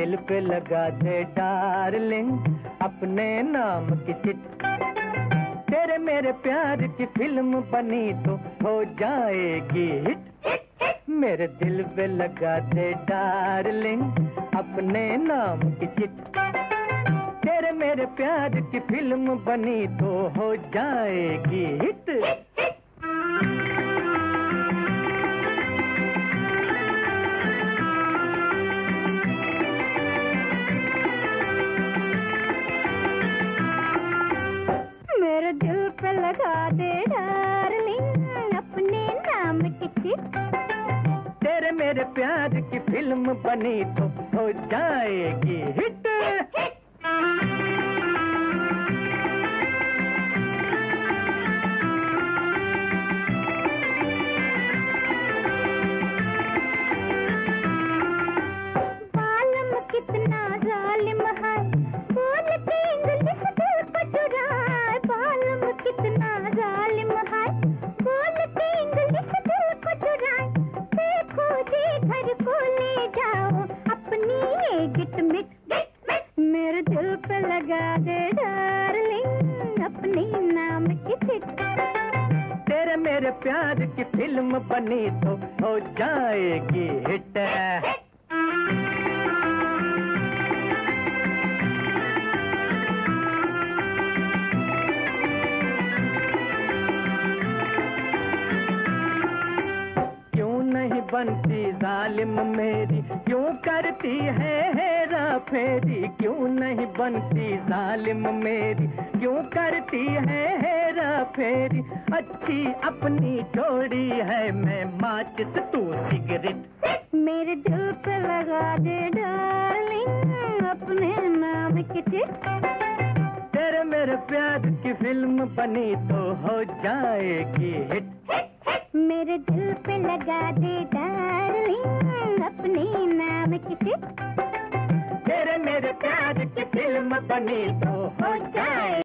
दिल पे लगा दे डार्लिंग अपने नाम की चिट। तेरे मेरे प्यार की फिल्म बनी तो हो जाएगी हिट। मेरे दिल पे लगा दे डार्लिंग अपने नाम की चिट। तेरे मेरे प्यार की फिल्म बनी तो हो जाएगी हिट। मेरे दिल पे लगा दे डार्लिंग अपने नाम की चिट। तेरे मेरे प्यार की फिल्म बनी तो हो जाएगी हिट। बालम कितना जालिम है, बोल के इंग्लिश दिल को चुराए। बालम कितना जालिम है, बोल के इंग्लिश दिल को चुराए। देखो जी घर को ले जाओ अपनी ये गिट मिट। मेरे दिल पे लगा दे डार्लिंग अपने नाम की चिट। तेरे मेरे प्यार की फिल्म बनी तो हो जाएगी हिट। क्यों नहीं बनती जालिम मेरी, क्यों करती है हेरा फेरी। क्यों नहीं बनती जालिम मेरी, क्यों करती है हेरा फेरी। अच्छी अपनी जोड़ी है, मैं माचिस तू सिगरेट। मेरे दिल पे लगा दे डार्लिंग अपने नाम की चिट। तेरे मेरे प्यार की फिल्म बनी तो हो जाएगी हिट। मेरे दिल पे लगा दे डार्लिंग अपने नाम की चिट। तेरे मेरे प्यार की फिल्म बनी तो हो जाए।